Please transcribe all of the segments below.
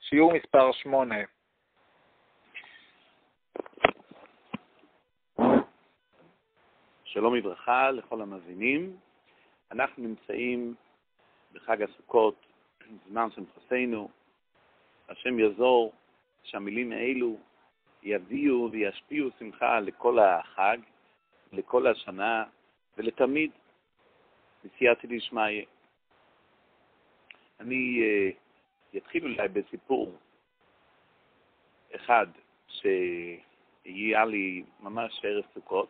שיעור מספר 8. שלום וברכה לכל המאזינים. אנחנו נמצאים בחג הסוכות, זמן שמחתנו. השם יעזור שהמילים האלו יביאו וישפיעו שמחה לכל החג, לכל השנה ולתמיד. בסייעתא דשמיא. אני אתחיל אולי בסיפור אחד שיהיה לי ממש ערב סוכות.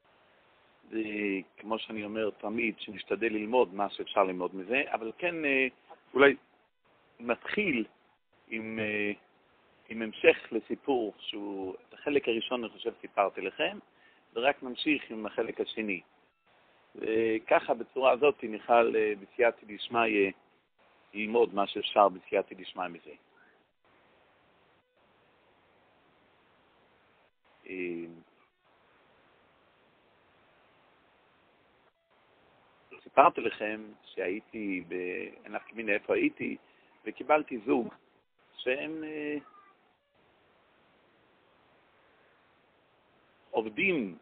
וכמו שאני אומר תמיד, שנשתדל ללמוד מה שאפשר ללמוד מזה, אבל כן אולי נתחיל עם המשך לסיפור שהוא החלק הראשון, אני חושב סיפרתי לכם, ורק נמשיך עם החלק השני. וככה בצורה הזאת נוכל בסייעתא דשמיא ללמוד מה שאפשר בסייעתא דשמיא מזה. סיפרתי לכם שהייתי אין לך כמין איפה הייתי, וקיבלתי זוג שהם עובדים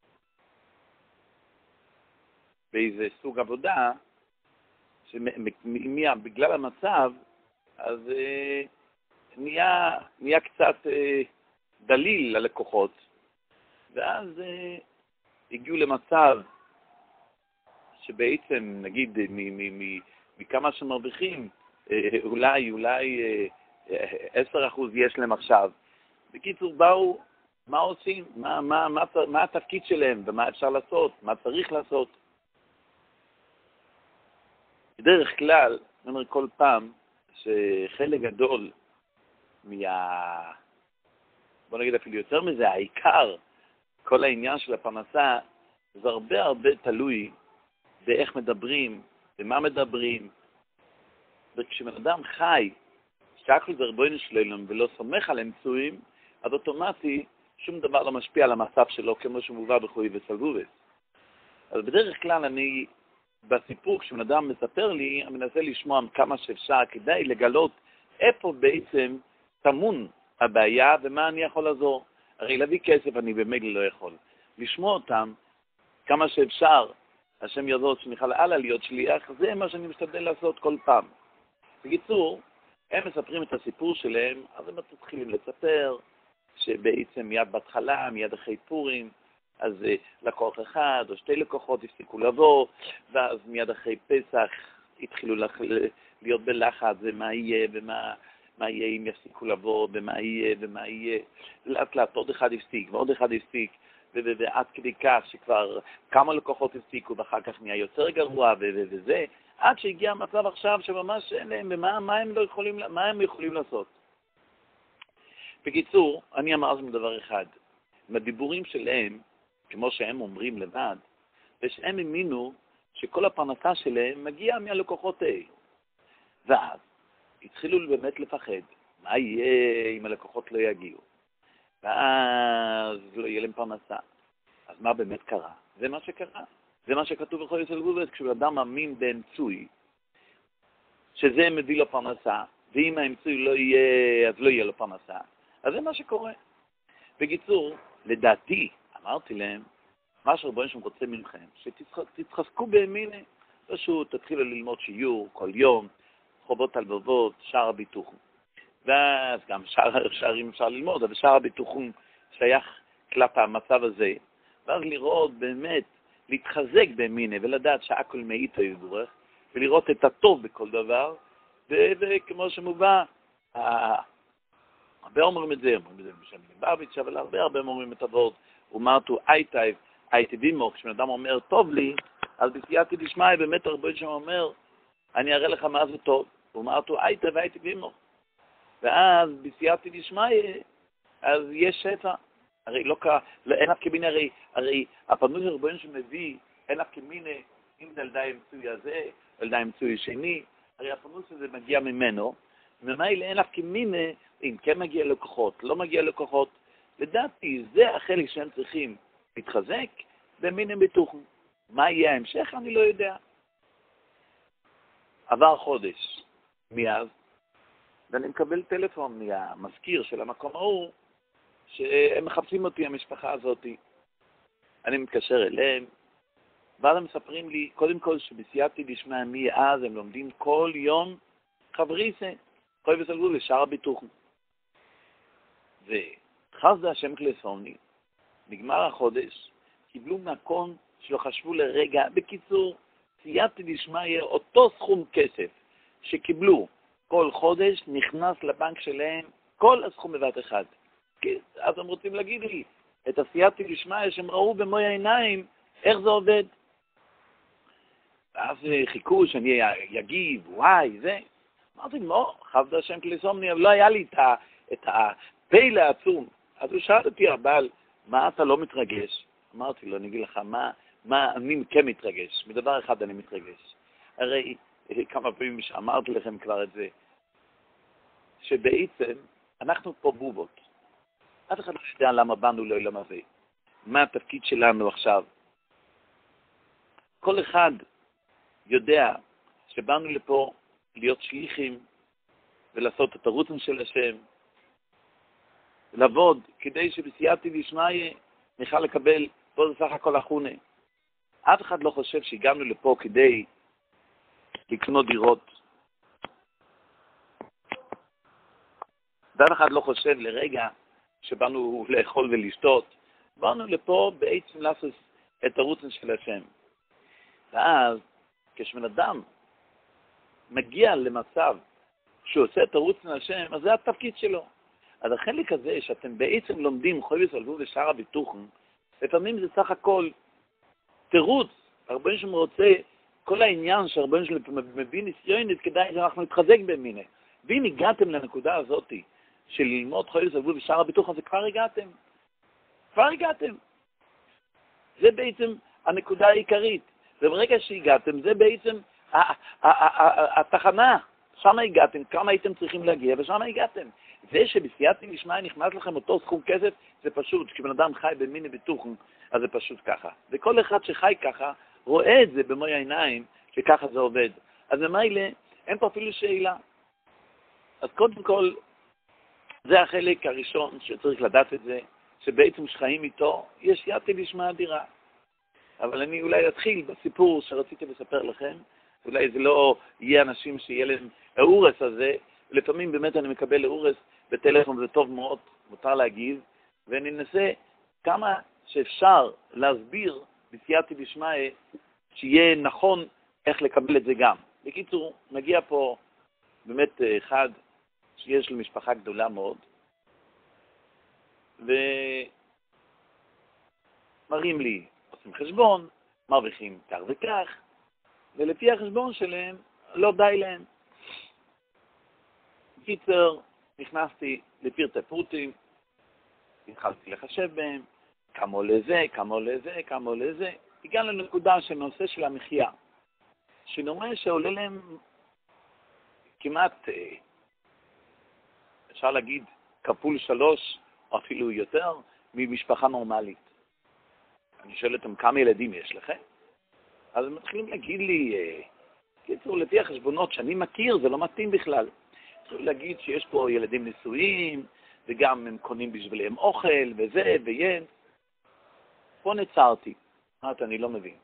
באיזה סוג עבודה בגלל המצב, אז נהיה קצת דליל ללקוחות, ואז הגיעו למצב שבעצם נגיד מכמה שמרוויחים אולי 10% יש להם עכשיו. בקיצור באו, מה עושים? מה התפקיד שלהם ומה אפשר לעשות? מה צריך לעשות? בדרך כלל, אני אומר כל פעם, שחלק גדול בוא נגיד אפילו יותר מזה, העיקר, כל העניין של הפרנסה, זה הרבה תלוי באיך מדברים, במה מדברים. וכשבן אדם חי, שהכל זה ריבונו של עולם ולא סומך על אמצעים, אז אוטומטי שום דבר לא משפיע על המצב שלו כמו שמובא בחוי וסלבובס. אז בדרך כלל אני בסיפור, כשבן אדם מספר לי, אני מנסה לשמוע כמה שאפשר כדי לגלות איפה בעצם טמון הבעיה ומה אני יכול לעזור. הרי להביא כסף אני באמת לא יכול. לשמוע אותם כמה שאפשר, השם יעזור שנוכל הלאה להיות שליח, זה מה שאני משתדל לעשות כל פעם. בקיצור, הם מספרים את הסיפור שלהם, אז הם מתחילים לספר שבעצם מיד בהתחלה, מיד אחרי פורים, אז לקוח אחד או שתי לקוחות הפסיקו לבוא, ואז מיד אחרי פסח התחילו להיות בלחץ, ומה יהיה, ומה יהיה אם יפסיקו לבוא, ומה יהיה. לאט עוד אחד הפסיק, ועוד אחד הפסיק, ועד כדי כך שכבר כמה לקוחות הפסיקו, ואחר כך נהיה יותר גרוע, וזה, עד שהגיע המצב עכשיו שממש אין להם, ומה הם יכולים לעשות. בקיצור, אני אמר לכם דבר אחד, מהדיבורים שלהם, כמו שהם אומרים לבד, ושהם האמינו שכל הפרנסה שלהם מגיעה מהלקוחות האלה. ואז התחילו באמת לפחד, מה יהיה אם הלקוחות לא יגיעו? ואז לא יהיה להם פרנסה. אז מה באמת קרה? זה מה שקרה. זה מה שכתוב בחוי וסלבובס, כשאדם מאמין באמצעי, שזה מביא לו פרנסה, ואם האמצעי לא יהיה, אז לא יהיה לו פרנסה. אז זה מה שקורה. בקיצור, לדעתי, אמרתי להם, מה שרבונו שם רוצה ממכם, שתתחזקו באמינה, פשוט תתחילו ללמוד שיעור כל יום, חובות הלבבות, שער הביטוחים. ואז גם שערים אפשר ללמוד, אבל שער הביטוחים שייך כלפי המצב הזה. ואז לראות באמת, להתחזק באמינה ולדעת שהכל מאיתו יבורך, ולראות את הטוב בכל דבר, וכמו שמובא, הרבה אומרים את זה בשם ליבביץ', אבל הרבה אומרים את הוורד, ומרתו הייתי בימו, כשבן אדם אומר טוב לי, אז בסייעתא דשמיא באמת הרבה שם אומר, אני אראה לך מה זה טוב, ומרתו הייתי בימו. ואז בסייעתא דשמיא, אז יש שפע. הרי אין אף כמיני, הרי הפנוי הרבוין שמביא, אין אף כמיני, אם זה ילדה אמצעי הזה, ילדה אמצעי שני, הרי הפנוי הזה מגיע ממנו, וממילא אין אף כמיני, אם כן מגיע לקוחות, לא מגיע לקוחות, לדעתי, זה החלק שהם צריכים להתחזק במינים ביטוחים. מה יהיה ההמשך? אני לא יודע. עבר חודש מאז, ואני מקבל טלפון מהמזכיר של המקום ההוא, שהם מחפשים אותי, המשפחה הזאת. אני מתקשר אליהם, ואז הם מספרים לי, קודם כל שבסייעתי דשמיא מאז הם לומדים כל יום חבריסה, חוי וסלגו לשאר הביטוחים. וחסדה השם קלסוני, נגמר החודש, קיבלו מקום שלא חשבו לרגע. בקיצור, סייעתי דשמיא אותו סכום כסף שקיבלו כל חודש, נכנס לבנק שלהם כל הסכום בבת אחד. אז הם רוצים להגיד לי, את הסייעתי דשמיא שהם ראו במו העיניים, איך זה עובד. ואז חיכו שאני יגיב, וואי, זה. אמרתי, לא, חסדה השם קלסוני, אבל לא היה לי את הפעיל העצום. אז הוא שאל אותי, אבל מה אתה לא מתרגש? אמרתי לו, אני אגיד לך, מה אני כן מתרגש? מדבר אחד אני מתרגש. הרי כמה פעמים שאמרתי לכם כבר את זה, שבעצם אנחנו פה בובות. אף אחד לא יודע למה באנו לעולם הזה. מה התפקיד שלנו עכשיו? כל אחד יודע שבאנו לפה להיות שליחים ולעשות את הרוצן של השם, לעבוד כדי שבסייעתי דשמיא נוכל לקבל פה זה סך הכל החונה. אף אחד לא חושב שהגענו לפה כדי לקנות דירות. ואף אחד לא חושב לרגע שבאנו לאכול ולשתות. באנו לפה בעצם לעשות את הרוצן של השם. ואז כשבן אדם מגיע למצב שהוא עושה את הרוצן של השם, אז זה התפקיד שלו. אז החלק הזה שאתם בעצם לומדים חוי וסלגו ושאר הביטוחים, לפעמים זה סך הכל תירוץ. הרבה שם רוצה, כל העניין שהרבה שם מביא ניסיונית, כדאי שאנחנו נתחזק במיני. ואם הגעתם לנקודה הזאת של ללמוד חוי וסלגו ושאר הביטוחים, אז כבר הגעתם. כבר הגעתם. זה בעצם הנקודה העיקרית. וברגע שהגעתם, זה בעצם התחנה. שם הגעתם, כמה הייתם צריכים להגיע, ושם הגעתם. זה שבסייעתי דשמיא נכנס לכם אותו סכום כסף, זה פשוט. כשבן אדם חי במיני ביטוחים, אז זה פשוט ככה. וכל אחד שחי ככה, רואה את זה במו העיניים, שככה זה עובד. אז ממילא, אין פה אפילו שאלה. אז קודם כל, זה החלק הראשון שצריך לדעת את זה, שבעצם שחיים איתו, יש סייעתי דשמיא אדירה. אבל אני אולי אתחיל בסיפור שרציתי לספר לכם. אולי זה לא יהיה אנשים שיהיה להם האורס הזה, לפעמים באמת אני מקבל האורס בטלפון, זה טוב מאוד, מותר להגיב, ואני אנסה כמה שאפשר להסביר בסייעתי דשמיא, שיהיה נכון איך לקבל את זה גם. בקיצור, מגיע פה באמת אחד שיש לו משפחה גדולה מאוד, ומראים לי, עושים חשבון, מרוויחים כך וכך, ולפי החשבון שלהם לא די להם. בקיצור, נכנסתי לפרטי פרוטים, התחלתי לחשב בהם, כמה עולה זה, כמה עולה זה, כמה עולה זה. הגענו לנקודה של נושא של המחיה, שנראה שעולה להם כמעט, אפשר להגיד, כפול 3, או אפילו יותר, ממשפחה נורמלית. אני שואל אותם, כמה ילדים יש לכם? אז הם מתחילים להגיד לי, קיצור, לפי החשבונות שאני מכיר, זה לא מתאים בכלל. צריך להגיד שיש פה ילדים נשואים, וגם הם קונים בשבילם אוכל, וזה, ויין. פה נצרתי. אמרתי, אני לא מבין.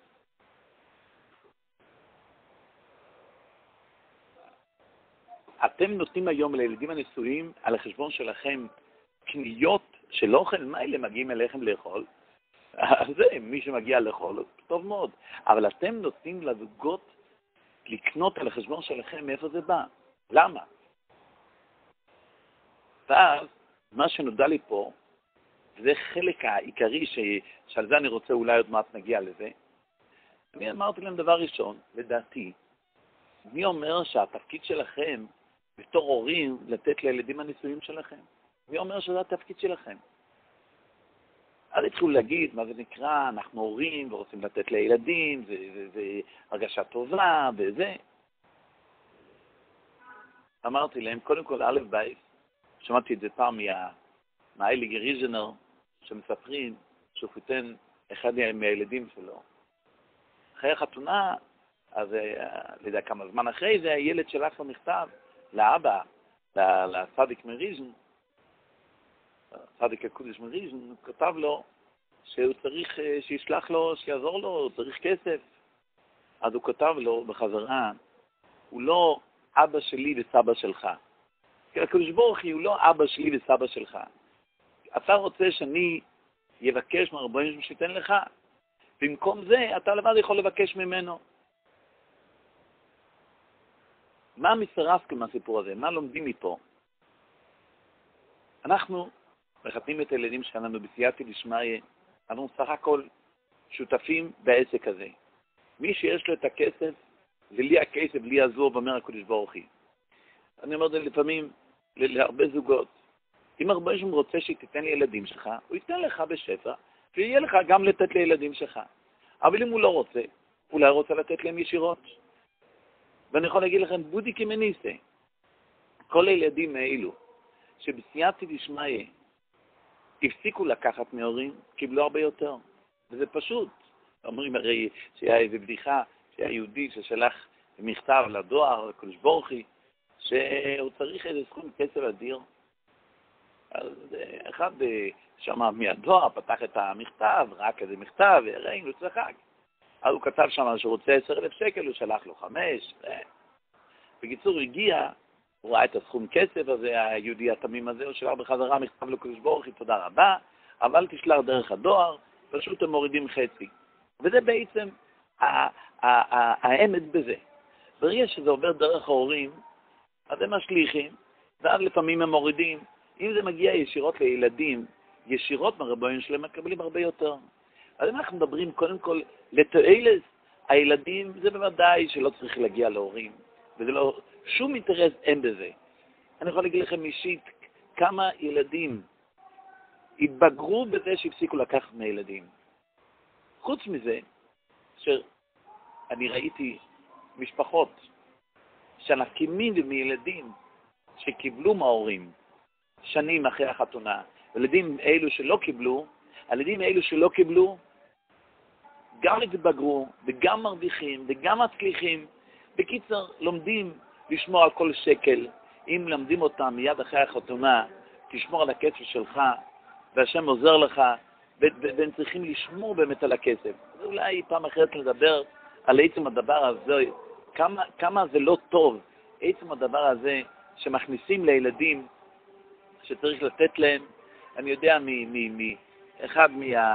אתם נותנים היום לילדים הנשואים על החשבון שלכם קניות של אוכל, מה אלה מגיעים אליכם לאכול? אז זה, מי שמגיע לאכול, טוב מאוד. אבל אתם נותנים לזוגות לקנות על החשבון שלכם, מאיפה זה בא? למה? ואז, מה שנודע לי פה, זה חלק העיקרי שעל זה אני רוצה אולי עוד מעט נגיע לזה. אני אמרתי להם דבר ראשון, לדעתי, מי אומר שהתפקיד שלכם בתור הורים לתת לילדים הנשואים שלכם? מי אומר שזה התפקיד שלכם? אז התחילו להגיד מה זה נקרא, אנחנו הורים ורוצים לתת לילדים, זה הרגשה טובה וזה. אמרתי להם, קודם כל א' בייס, שמעתי את זה פעם מהאלי גריז'נר, שמספרים שהוא חיתן אחד מהילדים שלו. אחרי החתונה, אז לא יודע כמה זמן אחרי זה, הילד שלח לו מכתב לאבא, לצדיק מריז'ן, הצדיק הקודש מריז'ן, הוא כתב לו שהוא צריך שישלח לו, שיעזור לו, הוא צריך כסף. אז הוא כתב לו בחזרה, הוא לא אבא שלי וסבא שלך. כי הקדוש ברוך הוא לא אבא שלי וסבא שלך. אתה רוצה שאני יבקש מהרבנים שייתן לך? במקום זה, אתה לבד יכול לבקש ממנו. מה מסרסקם מהסיפור הזה? מה לומדים מפה? אנחנו מחתנים את הילדים שלנו בסייעתא דשמיא, אנחנו סך הכל שותפים בעסק הזה. מי שיש לו את הכסף, זה לי הכסף, לי עזור, במר הקדוש ברוך הוא. אני אומר את זה לפעמים להרבה זוגות. אם הרבה שם רוצה שתיתן לילדים שלך, הוא ייתן לך בשפע, ויהיה לך גם לתת לילדים שלך. אבל אם הוא לא רוצה, אולי רוצה לתת להם ישירות. ואני יכול להגיד לכם, בודי כמניסה, כל הילדים האלו, שבסייעתא דשמיא הפסיקו לקחת מהורים, קיבלו הרבה יותר. וזה פשוט. אומרים הרי שהיה איזו בדיחה, שהיה יהודי ששלח מכתב לדואר, לקדוש ברוך הוא, שהוא צריך איזה סכום כסף אדיר. אז אחד שמע מהדואר, פתח את המכתב, רק איזה מכתב, והראינו, הוא צחק. אז הוא כתב שם שהוא רוצה 10,000 שקל, הוא שלח לו 5. בקיצור, הוא הגיע, הוא ראה את הסכום כסף הזה, היהודי התמים הזה, הוא שלח בחזרה מכתב לקדוש ברוך הוא, תודה רבה, אבל תשלח דרך הדואר, פשוט הם מורידים חצי. וזה בעצם האמת בזה. ברגע שזה עובר דרך ההורים, אז הם משליחים, ואז לפעמים הם מורידים. אם זה מגיע ישירות לילדים, ישירות מהרבנים שלהם מקבלים הרבה יותר. אז אם אנחנו מדברים קודם כל לתועלת הילדים, זה בוודאי שלא צריך להגיע להורים, וזה לא, שום אינטרס אין בזה. אני יכול להגיד לכם אישית, כמה ילדים התבגרו בזה שהפסיקו לקחת מהילדים. חוץ מזה, שאני ראיתי משפחות שנקימים ומילדים שקיבלו מההורים שנים אחרי החתונה, ילדים אלו שלא קיבלו, הילדים אלו שלא קיבלו גם התבגרו וגם מרוויחים וגם מצליחים. בקיצר, לומדים לשמור על כל שקל. אם למדים אותם מיד אחרי החתונה, תשמור על הכסף שלך, והשם עוזר לך, והם צריכים לשמור באמת על הכסף. אז אולי פעם אחרת לדבר על עצם הדבר הזה, כמה זה לא טוב, עצם הדבר הזה שמכניסים לילדים, שצריך לתת להם. אני יודע אחד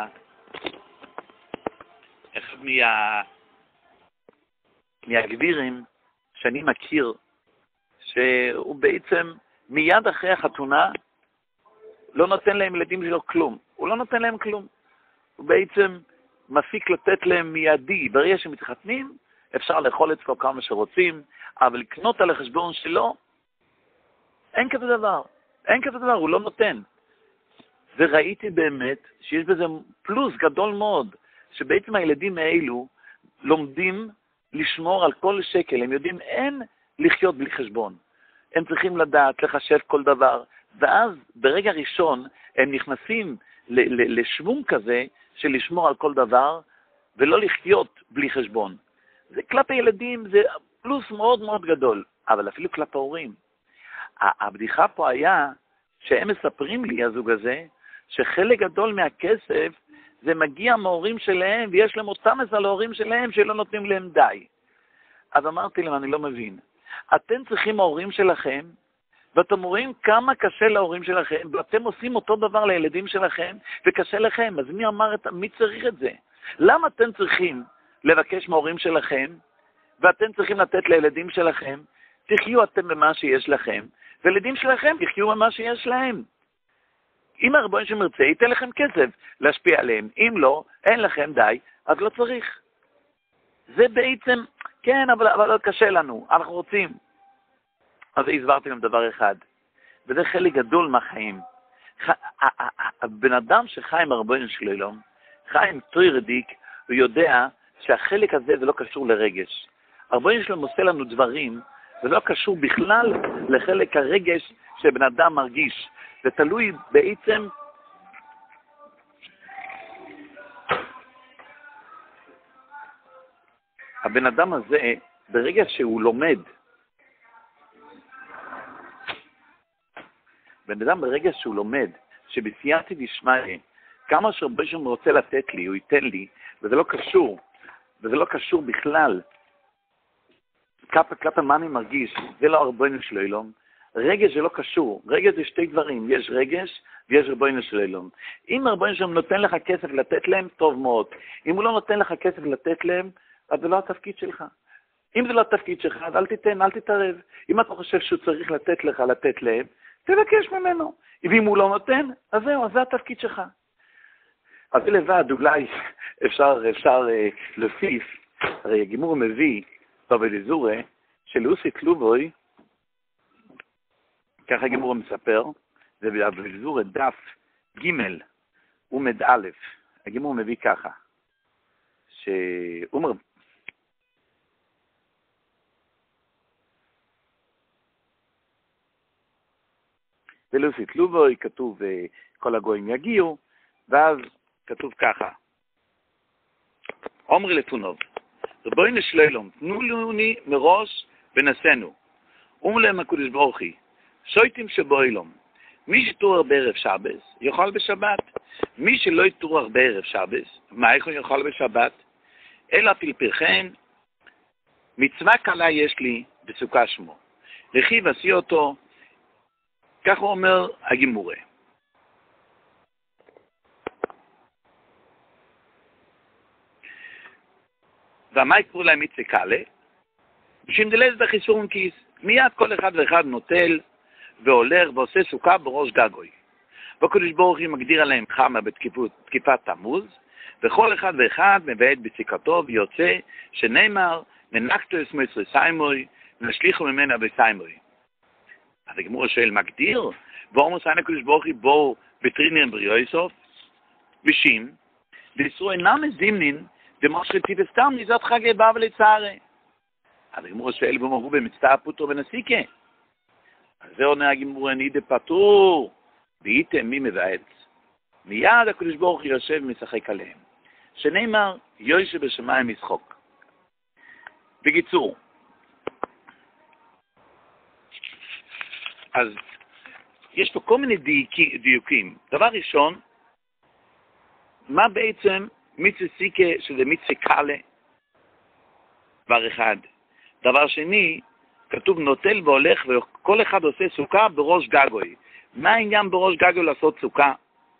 מהגבירים שאני מכיר, שהוא בעצם מיד אחרי החתונה לא נותן להם ילדים שלו כלום. הוא לא נותן להם כלום. הוא בעצם מפיק לתת להם מיידי. ברגע שמתחתנים, אפשר לאכול אצלו כמה שרוצים, אבל לקנות על החשבון שלו, אין כזה דבר. אין כזה דבר, הוא לא נותן. וראיתי באמת שיש בזה פלוס גדול מאוד, שבעצם הילדים האלו לומדים לשמור על כל שקל. הם יודעים אין לחיות בלי חשבון. הם צריכים לדעת, לחשב כל דבר. ואז ברגע ראשון הם נכנסים לשוום כזה של לשמור על כל דבר, ולא לחיות בלי חשבון. זה כלפי ילדים, זה פלוס מאוד מאוד גדול. אבל אפילו כלפי ההורים. הבדיחה פה היה שהם מספרים לי, הזוג הזה, שחלק גדול מהכסף זה מגיע מההורים שלהם, ויש להם אותם על ההורים שלהם שלא נותנים להם די. אז אמרתי להם, אני לא מבין. אתם צריכים ההורים שלכם, ואתם רואים כמה קשה להורים שלכם, ואתם עושים אותו דבר לילדים שלכם, וקשה לכם. אז מי צריך את זה? למה אתם צריכים לבקש מההורים שלכם, ואתם צריכים לתת לילדים שלכם? תחיו אתם במה שיש לכם, וילדים שלכם תחיו במה שיש להם. אם הרבון שמרצה, ייתן לכם כסף להשפיע עליהם. אם לא, אין לכם די, אז לא צריך. זה בעצם, כן, אבל קשה לנו, אנחנו רוצים. אז הסברתי להם דבר אחד, וזה חלק גדול מהחיים. הבן אדם שחי עם הרבון שלו, חי עם תוירדיק, הוא יודע שהחלק הזה זה לא קשור לרגש. הרבון שלו עושה לנו דברים, זה לא קשור בכלל לחלק הרגש שבן אדם מרגיש. זה תלוי בעצם הבן אדם הזה, ברגע שהוא לומד בן אדם ברגע שהוא לומד, שבסייעתא דשמיא, כמה שרבי שם רוצה לתת לי, הוא ייתן לי, וזה לא קשור בכלל. כפה מה אני מרגיש, זה לא ריבונו של עולם. רגש זה לא קשור, רגש זה שתי דברים, יש רגש ויש ריבונו של עולם. אם ריבונו של עולם נותן לך כסף לתת להם, טוב מאוד. אם הוא לא נותן לך כסף לתת להם, אז זה לא התפקיד שלך. אם זה לא התפקיד שלך, אז אל תיתן, אל תתערב. אם אתה חושב שהוא צריך לתת לך, לתת להם, תבקש ממנו. ואם הוא לא נותן, אז זהו, אז זה התפקיד שלך. אז זה לבד, אולי אפשר להוסיף, הרי הגימור מביא, בבליזורה, שלאוסי קלובוי, ככה הגימור מספר, זה בבליזורה דף ג' עמוד א', הגימור מביא ככה, שאומר, ולאוסי קלובוי כתוב כל הגויים יגיעו, ואז כתוב ככה, אומרי לפונוב, ריבונו של עולם, תנו לנו מראש ונעשינו. להם הקדוש ברוך הוא, שויטים שבעולם, מי שתורח בערב שבת, יאכל בשבת. מי שלא יתורח בערב שבת, מה יכול יאכל בשבת? אלא פלפלכן, מצווה קלה יש לי בסוכה שמו. לכי ועשי אותו, כך הוא אומר הגימורה. ומה יקראו להם מצווה קלה? בשביל דלז בחיסורון כיס. מיד כל אחד ואחד נוטל והולך ועושה סוכה בראש גגוי. והקדוש ברוך הוא מגדיר עליהם חמה בתקיפת תמוז, וכל אחד ואחד מבעט בציקתו ויוצא שנאמר, ננחתו אסמו יצרי סיימוי, ונשליחו ממנה בסיימוי. אז הגמור שואל, מגדיר? ואומר סיינה הקדוש ברוך הוא בואו בטרינין בריאויסוף, ושים, וישרו אינם מזימנין, דמושכתי וסתם נזאת חגי בא ולצערי. אז הגמור שואל, ואומרו במצטע פוטרו ונסיקה. אז זה עונה הגמור, אני דפטור, והייתם מי מבעץ. מיד הקדוש ברוך הוא יושב ומשחק עליהם. שנאמר, יושב בשמיים ישחוק. בקיצור, אז יש פה כל מיני דיוקים. דבר ראשון, מה בעצם מצווה סיקה שזה מצווה קלה? דבר אחד. דבר שני, כתוב נוטל והולך וכל אחד עושה סוכה בראש גגוי. מה העניין בראש גגוי לעשות סוכה?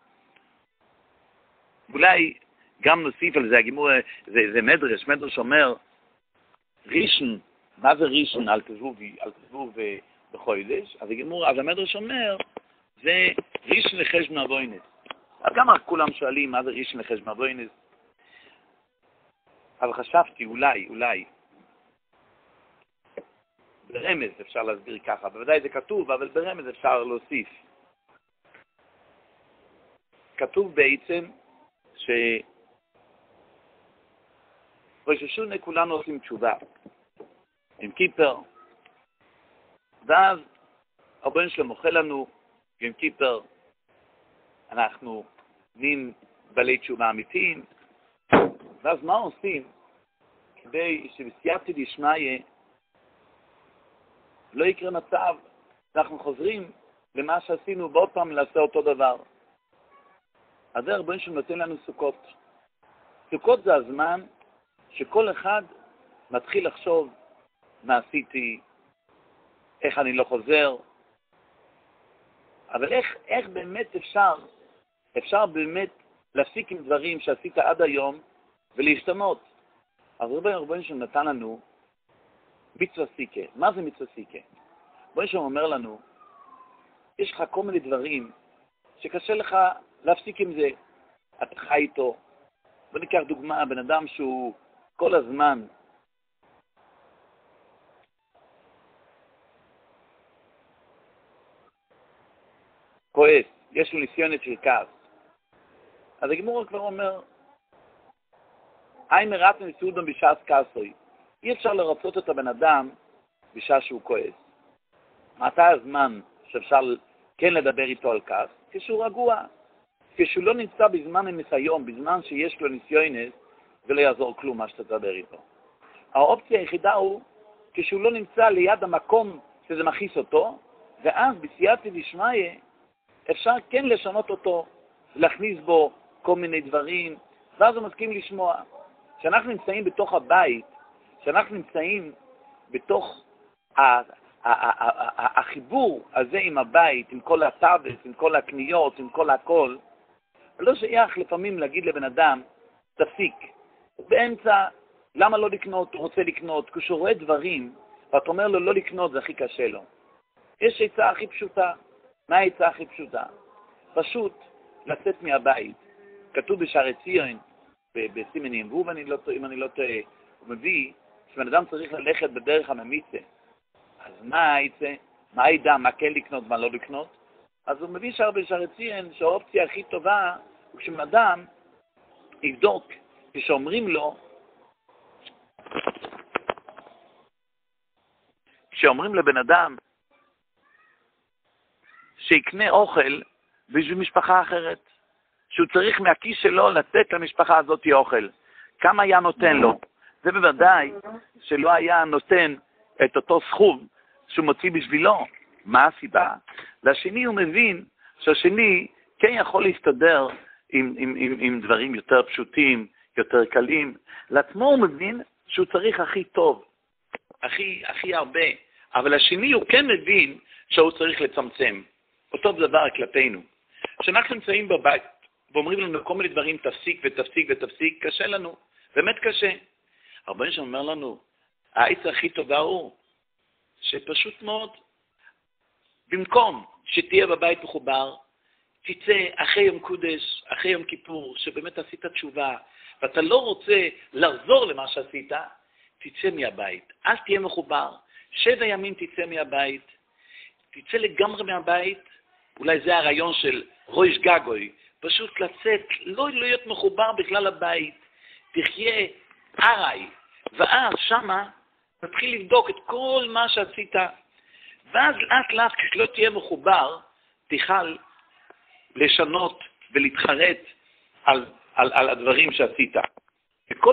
אולי גם נוסיף על זה, זה מדרש אומר, רישן, מה זה רישן? אל תזבו בחוידש. אז המדרש אומר, זה רישן לחשבון אבוינס. אז גם כולם שואלים מה זה רישן לחשבון אבוינס. אבל חשבתי אולי, ברמז אפשר להסביר ככה, בוודאי זה כתוב, אבל ברמז אפשר להוסיף. כתוב בעצם ראש השונה כולנו עושים תשובה עם כיפר, ואז הבן שלנו אוכל לנו עם כיפר, אנחנו נהיים בעלי תשובה אמיתיים, ואז מה עושים כדי שבסייעתא דשמיא לא יקרה מצב, אנחנו חוזרים למה שעשינו בעוד פעם לעשות אותו דבר. אז זה רבנו שלנו נותן לנו סוכות. סוכות זה הזמן שכל אחד מתחיל לחשוב מה עשיתי, איך אני לא חוזר, אבל איך באמת אפשר באמת להפסיק עם דברים שעשית עד היום ולהשתנות. אז רבנו שלנו נתן לנו מצווה סיקה. מה זה מצווה סיקה? רבנו שלנו אומר לנו, יש לך כל מיני דברים שקשה לך להפסיק עם זה. אתה חי איתו. בוא ניקח דוגמה, בן אדם שהוא כל הזמן כועס, יש לו ניסיונת של כעס. אז הגמור כבר אומר, היי מראת ניסודום בשעת כעסוי. אי אפשר לרצות את הבן אדם בשעה שהוא כועס. מתי הזמן שאפשר כן לדבר איתו על כעס? כשהוא רגוע. כשהוא לא נמצא בזמן הניסיון, בזמן שיש לו ניסיונת, ולא יעזור כלום מה שאתה תדבר איתו. האופציה היחידה הוא כשהוא לא נמצא ליד המקום שזה מכיס אותו, ואז בסייעתא דשמיא אפשר כן לשנות אותו, להכניס בו כל מיני דברים, ואז הוא מסכים לשמוע. כשאנחנו נמצאים בתוך הבית, כשאנחנו נמצאים בתוך החיבור הזה עם הבית, עם כל הטאבס, עם כל הקניות, עם כל הכל, לא שייך לפעמים להגיד לבן אדם, תפסיק. באמצע, למה לא לקנות? הוא רוצה לקנות. כשהוא רואה דברים, ואתה אומר לו לא לקנות, זה הכי קשה לו. יש עצה הכי פשוטה. מה העצה הכי פשוטה? פשוט לצאת מהבית. כתוב בשערי ציון, בסימנים, והוא, אם אני לא טועה, הוא מביא שבן אדם צריך ללכת בדרך הממיצה. אז מה העצה? מה ידע? מה כן לקנות, מה לא לקנות? אז הוא מביא בשערי ציון שהאופציה הכי טובה הוא כשבן אדם יבדוק, כשאומרים לבן אדם שיקנה אוכל בשביל משפחה אחרת, שהוא צריך מהכיס שלו לתת למשפחה הזאת אוכל, כמה היה נותן לו? זה בוודאי שלא היה נותן את אותו סכום שהוא מוציא בשבילו. מה הסיבה? לשני הוא מבין שהשני כן יכול להסתדר עם דברים יותר פשוטים, יותר קלים. לעצמו הוא מבין שהוא צריך הכי טוב, הכי הרבה. אבל השני הוא כן מבין שהוא צריך לצמצם. אותו דבר כלפינו. כשאנחנו נמצאים בבית ואומרים לנו כל מיני דברים, תפסיק ותפסיק ותפסיק, קשה לנו. באמת קשה. הרבה שאומר לנו, העצה הכי טובה הוא שפשוט מאוד, במקום שתהיה בבית מחובר, תצא אחרי יום קודש, אחרי יום כיפור, שבאמת עשית תשובה, ואתה לא רוצה לחזור למה שעשית, תצא מהבית. אל תהיה מחובר. 7 ימים תצא מהבית. תצא לגמרי מהבית. אולי זה הרעיון של רויש גגוי. פשוט לצאת, לא להיות מחובר בכלל לבית. תחיה ערי. ואז שמה תתחיל לבדוק את כל מה שעשית. ואז לאט לאט כשלא תהיה מחובר, תוכל לשנות ולהתחרט על הדברים שעשית. וכל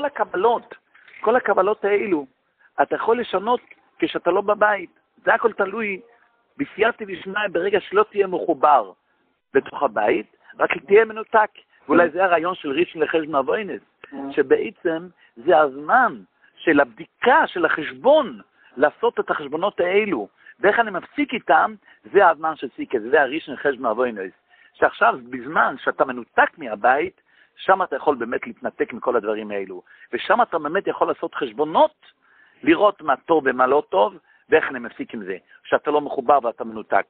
הקבלות האלו, אתה יכול לשנות כשאתה לא בבית. זה הכל תלוי בסייעתא דשמיא ברגע שלא תהיה מחובר בתוך הבית, רק תהיה מנותק. ואולי זה הרעיון של ראשון לחשבון אבוינס, שבעצם זה הזמן של הבדיקה, של החשבון, לעשות את החשבונות האלו. ואיך אני מפסיק איתם, זה הזמן של סיקה, זה הראשון לחשבון אבוינס. שעכשיו, בזמן שאתה מנותק מהבית, שם אתה יכול באמת להתנתק מכל הדברים האלו. ושם אתה באמת יכול לעשות חשבונות, לראות מה טוב ומה לא טוב, ואיך אני מפסיק עם זה. שאתה לא מחובר ואתה מנותק.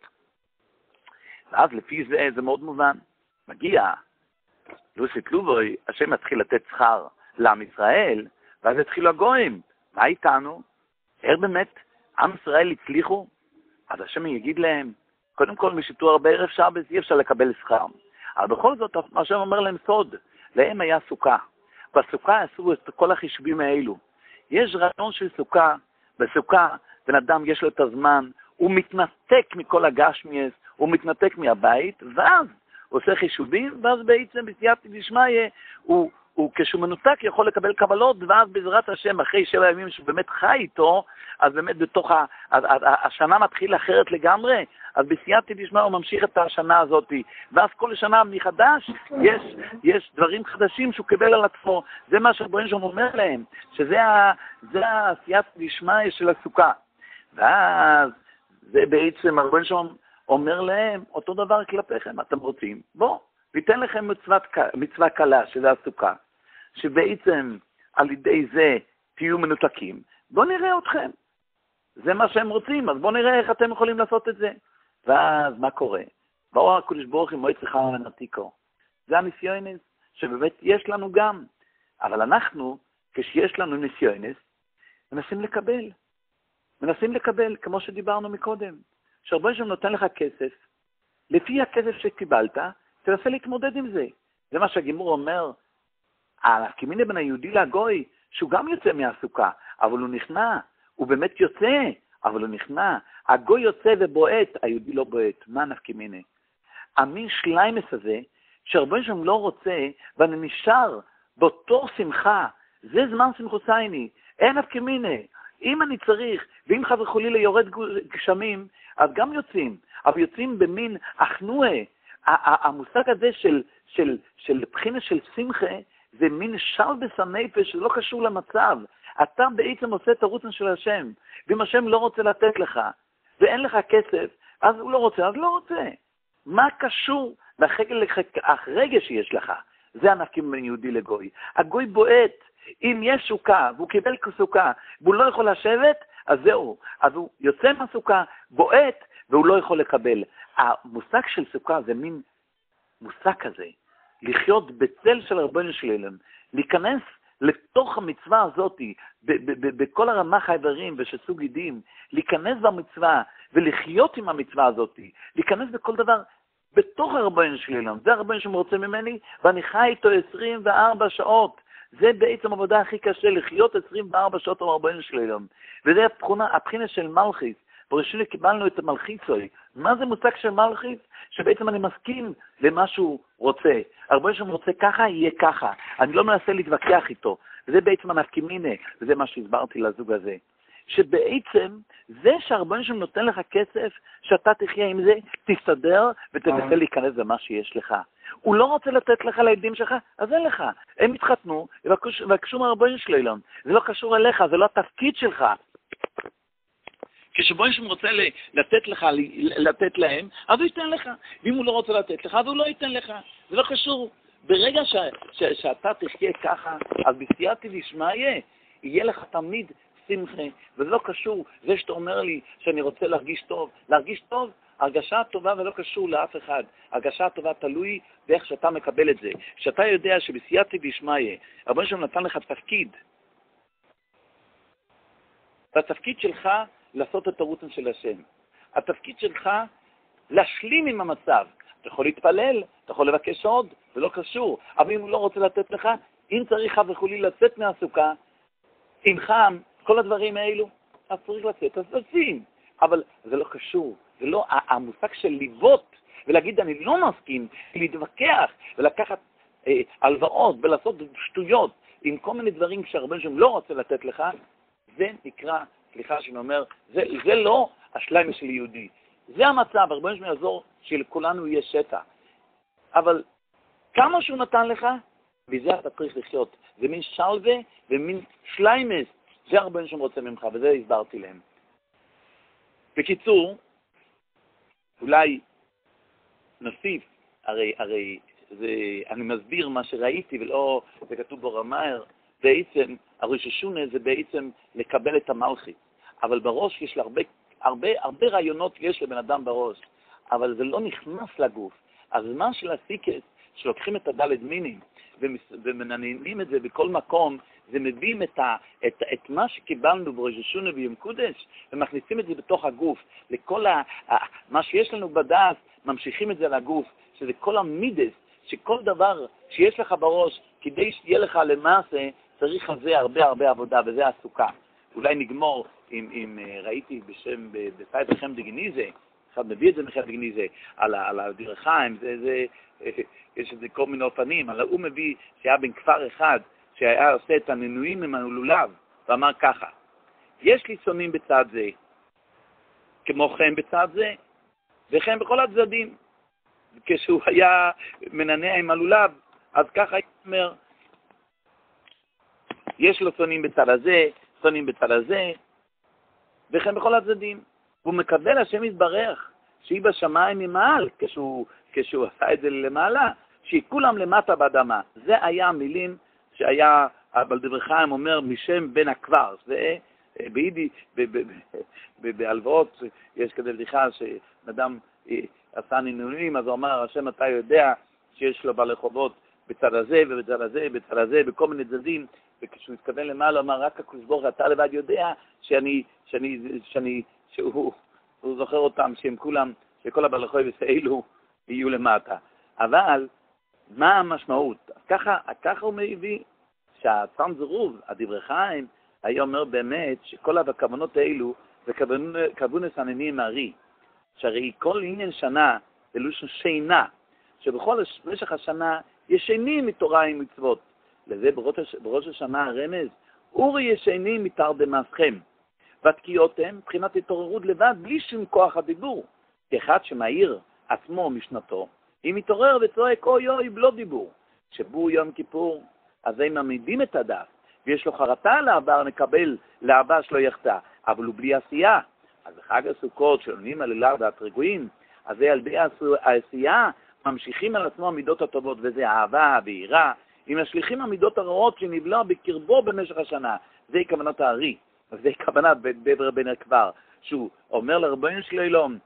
ואז לפי זה, זה מאוד מובן. מגיע, לוסית לובוי, השם מתחיל לתת שכר לעם ישראל, ואז התחילו הגויים. מה איתנו? באמת, עם ישראל הצליחו? אז השם יגיד להם, קודם כל, משיתו הרבה ערב שבת, אי אפשר לקבל שכר. אבל בכל זאת, השם אומר להם סוד, להם היה סוכה. בסוכה עשו את כל החישובים האלו. יש רעיון של סוכה, בסוכה, בן אדם יש לו את הזמן, הוא מתנתק מכל הגשמיאס, הוא מתנתק מהבית, ואז הוא עושה חישובים, ואז בעצם בסייעתא דשמיא, הוא כשהוא מנותק יכול לקבל קבלות, ואז בעזרת השם, אחרי 7 ימים שהוא באמת חי איתו, אז באמת בתוך השנה מתחיל אחרת לגמרי, אז בסייעתא דשמיא הוא ממשיך את השנה הזאת, ואז כל שנה מחדש יש דברים חדשים שהוא קיבל על עצמו. זה מה שרבנו שם אומר להם, שזה הסייעתא דשמיא של הסוכה. ואז זה בעצם רבנו שם אומר להם, אותו דבר כלפיכם, אתם רוצים? בוא, ניתן לכם מצווה קלה, שזה הסוכה, שבעצם על ידי זה תהיו מנותקים. בוא נראה אתכם. זה מה שהם רוצים, אז בוא נראה איך אתם יכולים לעשות את זה. ואז מה קורה? באו הקדוש ברוך הוא מועצת חכם ונתיקו. זה הניסיונס שבאמת יש לנו גם. אבל אנחנו, כשיש לנו ניסיונס, מנסים לקבל, כמו שדיברנו מקודם. שהרבה שם נותן לך כסף, לפי הכסף שקיבלת, תנסה להתמודד עם זה. זה מה שהגימור אומר, הכמיני בין היהודי לגוי, שהוא גם יוצא מהסוכה, אבל הוא נכנע, הוא באמת יוצא, אבל הוא נכנע. הגוי יוצא ובועט, היהודי לא בועט. מה נפקימיני? המין שליימס הזה, שהרבה שם לא רוצה, ואני נשאר באותו שמחה, זה זמן שמחוסייני, אין נפקימיני. אם אני צריך, ואם חס וחלילה יורד גשמים, אז גם יוצאים, אבל יוצאים במין אחנועה, המושג הזה של בחינה של שמחה, זה מין שלבס הנפש שלא קשור למצב. אתה בעצם עושה את הרצון של השם, ואם השם לא רוצה לתת לך, ואין לך כסף, אז הוא לא רוצה, אז לא רוצה. מה קשור הרגע שיש לך? זה הנפקים בין יהודי לגוי. הגוי בועט, אם יש סוכה, והוא קיבל סוכה, והוא לא יכול לשבת, אז זהו. אז הוא יוצא מהסוכה, בועט, והוא לא יכול לקבל. המושג של סוכה זה מין מושג כזה, לחיות בצל של ריבונו של עולם, להיכנס לתוך המצווה הזאת, בכל הרמ"ח האיברים ושסוג גידים, להיכנס במצווה ולחיות עם המצווה הזאת, להיכנס בכל דבר בתוך הריבונו של עולם. זה הריבונו שרוצה ממני, ואני חי איתו 24 שעות. זה בעצם העבודה הכי קשה, לחיות 24 שעות עם הריבונו של עולם. וזה הבחינה של מלכיס. בראשונה קיבלנו את המלכיסוי. מה זה מושג של מלכיס? שבעצם אני מסכים למה שהוא רוצה. הריבונו שלו רוצה ככה, יהיה ככה. אני לא מנסה להתווכח איתו. וזה בעצם הנפקימינה, וזה מה שהסברתי לזוג הזה. שבעצם זה שהריבונו שלו נותן לך כסף, שאתה תחיה עם זה, תסתדר ותנסה להיכנס במה שיש לך. הוא לא רוצה לתת לך לילדים שלך, אז אין לך. הם התחתנו, ובקשו מהריבונו שלו. זה לא קשור אליך, זה לא התפקיד שלך. כשבו יש רוצה לתת להם, אז הוא ייתן לך. ואם הוא לא רוצה לתת לך, אז הוא לא ייתן לך. זה לא קשור. ברגע שאתה תחיה ככה, אז בסייעתא דשמיא יהיה לך תמיד שמחה. וזה לא קשור. זה שאתה אומר לי שאני רוצה להרגיש טוב. להרגיש טוב, הרגשה טובה ולא קשור לאף אחד. הרגשה טובה תלוי באיך שאתה מקבל את זה. שאתה יודע שבסייעתא דשמיא, רבנו שלום נתן לך תפקיד. והתפקיד שלך לעשות את הרצון של השם. התפקיד שלך להשלים עם המצב. אתה יכול להתפלל, אתה יכול לבקש עוד, זה לא קשור. אבל אם הוא לא רוצה לתת לך, אם צריך וכולי לצאת מהסוכה, אם חם, כל הדברים האלו, אז צריך לצאת, אז לצאים. אבל זה לא קשור. זה לא המושג של ליבות, ולהגיד אני לא מסכים, להתווכח, ולקחת הלוואות, ולעשות שטויות, עם כל מיני דברים שהרבן שם לא רוצה לתת לך, זה נקרא, סליחה שאני אומר, זה לא השלם של יהודי. זה המצב, הרבן שם יעזור שלכולנו יהיה שטע. אבל כמה שהוא נתן לך, וזה אתה צריך לחיות. זה מין שלווה ומין שליימס. זה הרבן שם רוצה ממך, וזה הסברתי להם. בקיצור, אולי נוסיף, הרי אני מסביר מה שראיתי, ולא, זה כתוב ברמאר, בעצם, הראש השונה זה בעצם לקבל את המלכית. אבל בראש יש לה הרבה רעיונות יש לבן אדם בראש, אבל זה לא נכנס לגוף. הזמן של הסיקס, שלוקחים את הדלת מינים, ומנענים את זה בכל מקום, זה מביאים את מה שקיבלנו בראש השונה ביום קודש, ומכניסים את זה בתוך הגוף. לכל מה שיש לנו בדעת, ממשיכים את זה לגוף, שזה כל המידס, שכל דבר שיש לך בראש, כדי שיהיה לך למעשה, צריך על זה הרבה עבודה, וזה הסוכה. אולי נגמור אם ראיתי בשם, בסייד לכם דגניזה, אחד מביא את זה מכם דגניזה, על הדרחיים, יש את זה כל מיני אופנים, אבל הוא מביא שהיה בן כפר אחד, שהיה עושה את הנינויים עם הלולב, ואמר ככה, יש לי שונאים בצד זה, כמו כן בצד זה, וכן בכל הצדדים. כשהוא היה מנענע עם הלולב, אז ככה אומר, יש לו שונאים בצד הזה, שונאים בצד הזה, וכן בכל הצדדים. הוא מקבל השם יתברך, שהיא בשמיים ממעל, כשהוא עשה את זה למעלה, שהיא כולם למטה באדמה. זה היה המילים שהיה, בדברי חיים אומר, משם בן הכבר. זה ביידי, בהלוואות, יש כדי בדיחה שאדם עשה נינונים, אז הוא אמר, השם אתה יודע שיש לו ברחובות בצד הזה ובצד הזה, בצד הזה, בכל מיני צדדים, וכשהוא התכוון למעלה, הוא אמר, רק הקדוש אתה לבד יודע שהוא זוכר אותם, שהם כולם, שכל הבלחוי האלו יהיו למטה. אבל מה המשמעות? ככה הוא מביא שהצאן זרוב, הדברי חיים, היה אומר באמת שכל הכוונות האלו זה כוונס עננים מהרי. שהרי כל עניין שנה זה לושן שינה, שבכל משך השנה ישנים מתורה עם מצוות. לזה בראש השנה הרמז, אורי ישנים מתרדמסכם. והתקיעותם מבחינת התעוררות לבד בלי שום כוח הדיבור. כאחד שמאיר עצמו משנתו, אם מתעורר וצועק אוי אוי בלא דיבור. שבו יום כיפור, אז הם מעמידים את הדף, ויש לו חרטה על העבר, נקבל לעבר שלא יחטא, אבל הוא בלי עשייה. אז בחג הסוכות שעונים על אליו והתרגועים, אז זה על ידי העשייה ממשיכים על עצמו המידות הטובות, וזה אהבה ויראה, אם משליכים המידות הרעות שנבלע בקרבו במשך השנה. זה כוונת הארי, זה כוונת דבר בן הקבר, שהוא אומר לרבנו של אילום,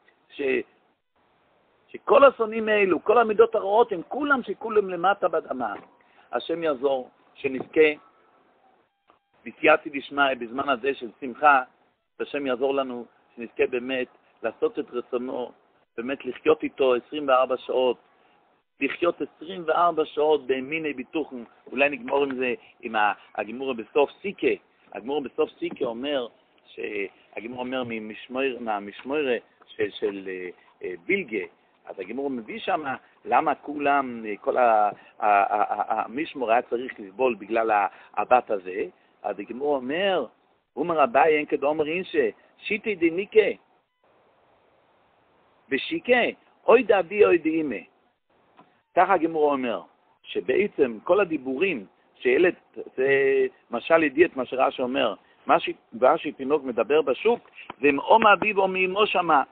שכל השונאים האלו, כל המידות הרעות, הם כולם שכולם למטה באדמה. השם יעזור, שנזכה, בסייעתא דשמיא בזמן הזה של שמחה, השם יעזור לנו, שנזכה באמת לעשות את רצונו, באמת לחיות איתו 24 שעות, לחיות 24 שעות באמיני ביטוחן. אולי נגמור עם זה, עם הגמור בסוף סיקה. הגמור בסוף סיקה אומר, הגמור אומר מהמשמוירה של בילגה, אז הגמור מביא שם למה כולם, כל המשמור היה צריך לסבול בגלל הבת הזה. אז הגמור אומר, אומר אביי אין כדאומר אינשה, שיטי דניקה, בשיקה, אוי דאבי אוי דאימה. ככה הגמור אומר, שבעצם כל הדיבורים שילד, זה משל ידיעת מה שרש"י אומר, מה שתינוק מדבר בשוק, זה או מאביו או מאמו שמה.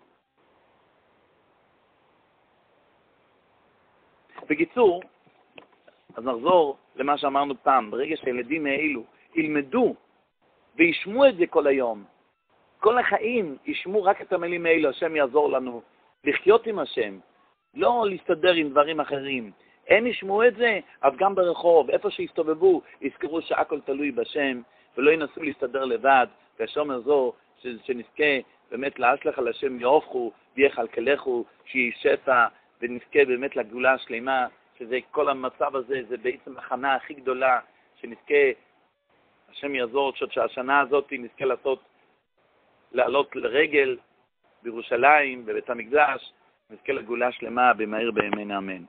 בקיצור, אז נחזור למה שאמרנו פעם, ברגע שהילדים האלו ילמדו וישמעו את זה כל היום, כל החיים ישמעו רק את המילים האלו, השם יעזור לנו לחיות עם השם, לא להסתדר עם דברים אחרים. הם ישמעו את זה, אז גם ברחוב, איפה שיסתובבו, יזכרו שהכל תלוי בשם, ולא ינסו להסתדר לבד, והשם יעזור שנזכה באמת להשלך על השם יאופכו, ויחלקלכו, שיהיה שפע, ונזכה באמת לגאולה השלמה, שזה כל המצב הזה, זה בעצם הכנה הכי גדולה, שנזכה, השם יעזור, שהשנה הזאת נזכה לעלות לרגל בירושלים, בבית המקדש, נזכה לגאולה שלמה במהר בימינו אמן.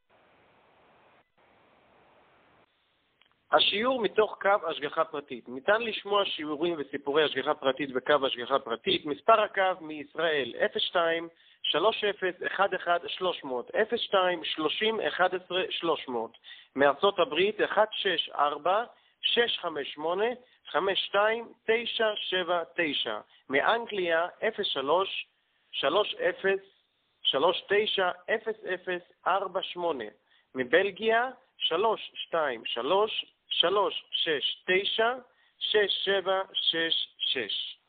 השיעור מתוך קו השגחה פרטית. ניתן לשמוע שיעורים וסיפורי השגחה פרטית בקו השגחה פרטית. מספר הקו מישראל 02 30 11 300 02 30 11 300. מארצות הברית 164 658 52 979. מאנגליה 03 30 39 0048. מבלגיה 323 369 6766.